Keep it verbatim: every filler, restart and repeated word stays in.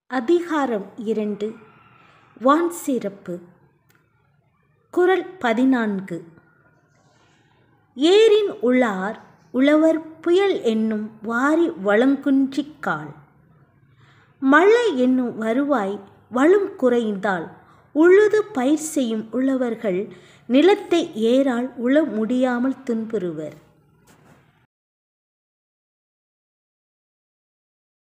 அதிகாரம் இரண்டு. வான் சிறப்பு. குறள் பதினான்கு. ஏரின் உளார் உழவர் புயல் என்னும் வாரி வளங்குன்றிக் கால். மழை என்னும் வருவாய் வளம் குறைந்தால் உழுது பயிர் செய்யும் உழவர்கள் நிலத்தை ஏரால் உழ முடியாமல் துன்புறுவர்.